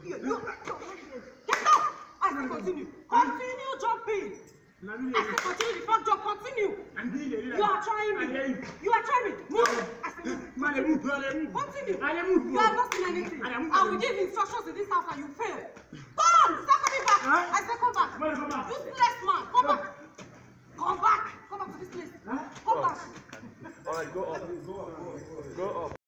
Get up! I say continue. Continue jumping. I say continue the front jump. Continue. You are trying me. You are trying me. Move. I say move. Continue. You have not seen anything. I will give instructions in this house and you fail.